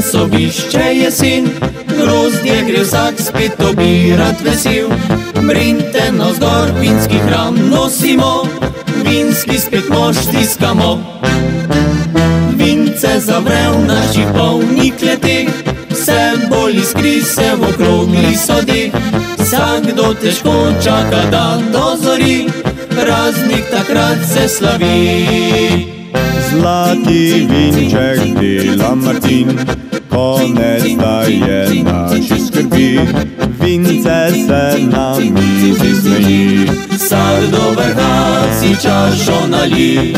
sobišče jesen, grozdje gre vsak spet obirat vesel. Mrinte navzgor vinski hram nosimo, vinski spet mož stiskamo. Vince zavre v naših polnih kleteh, vse bolj iskri se v okrogli sodeh. Vsakdo težko čaka, da dozori, praznik takrat se slavi. Zlati vinček dela Martin, konec daje naši skrbi. Vince se na mizi smeji, vsak do vrha si čašo nali.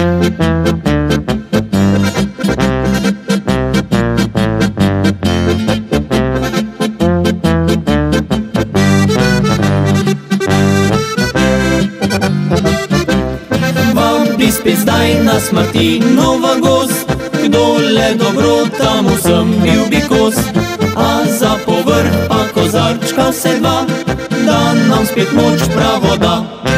Vabi spet zdaj nas Martinova gost, kdo le dobro tam vsem bil bi kos. A za povrh pa kozarčka vse dva, da nam spet moč pravo da.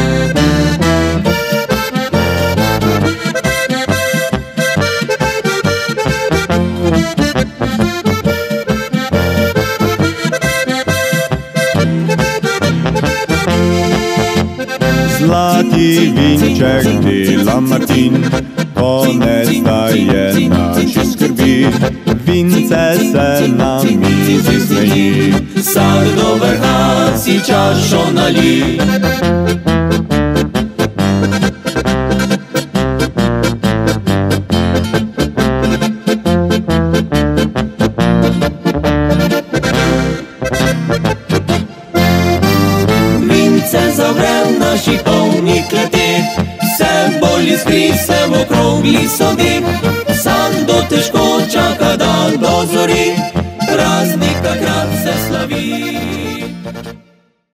Zlati vinček dela Martin, konec daje naši skrbi. Vince se na mizi smeji, vsak do vrha si čašo nali. Vince zavre v naših polnih kleteh, vse bolj iskri se v okrogli sodeh. Vsakdo težko čaka, da dozori, praznik takrat se slavi.